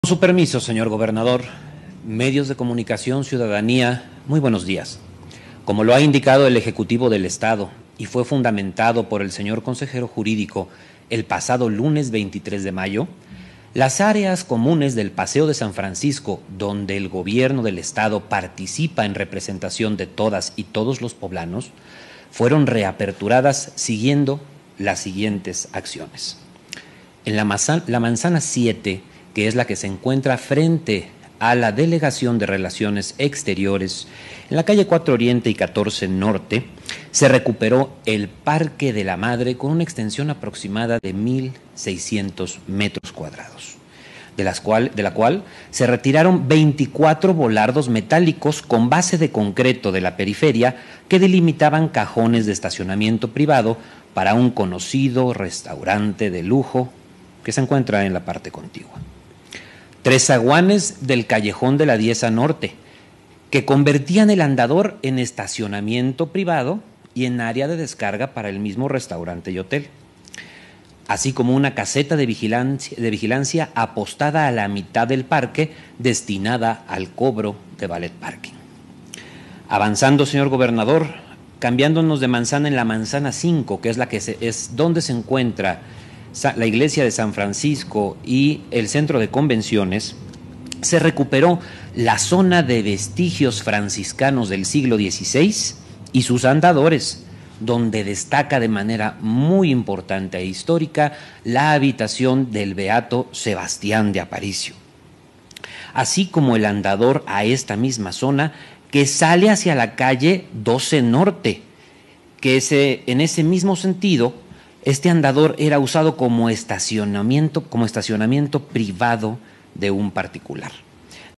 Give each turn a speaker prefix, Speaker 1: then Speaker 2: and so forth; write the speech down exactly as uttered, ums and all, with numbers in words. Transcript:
Speaker 1: Con su permiso, señor gobernador, medios de comunicación, ciudadanía, muy buenos días. Como lo ha indicado el Ejecutivo del Estado y fue fundamentado por el señor consejero jurídico el pasado lunes veintitrés de mayo, las áreas comunes del Paseo de San Francisco, donde el gobierno del Estado participa en representación de todas y todos los poblanos, fueron reaperturadas siguiendo las siguientes acciones. En la manzana, la manzana siete, que es la que se encuentra frente a la Delegación de Relaciones Exteriores, en la calle cuatro Oriente y catorce Norte, se recuperó el Parque de la Madre con una extensión aproximada de mil seiscientos metros cuadrados, de, las cual, de la cual se retiraron veinticuatro volardos metálicos con base de concreto de la periferia que delimitaban cajones de estacionamiento privado para un conocido restaurante de lujo que se encuentra en la parte contigua. Tres zaguanes del callejón de la Dieza Norte, que convertían el andador en estacionamiento privado y en área de descarga para el mismo restaurante y hotel, así como una caseta de vigilancia, de vigilancia apostada a la mitad del parque destinada al cobro de valet parking. Avanzando, señor gobernador, cambiándonos de manzana en la manzana cinco, que es la que se, es donde se encuentra la iglesia de San Francisco y el centro de convenciones, se recuperó la zona de vestigios franciscanos del siglo dieciséis y sus andadores, donde destaca de manera muy importante e histórica la habitación del beato Sebastián de Aparicio, así como el andador a esta misma zona que sale hacia la calle doce Norte, que ese, en ese mismo sentido, este andador era usado como estacionamiento, como estacionamiento privado de un particular.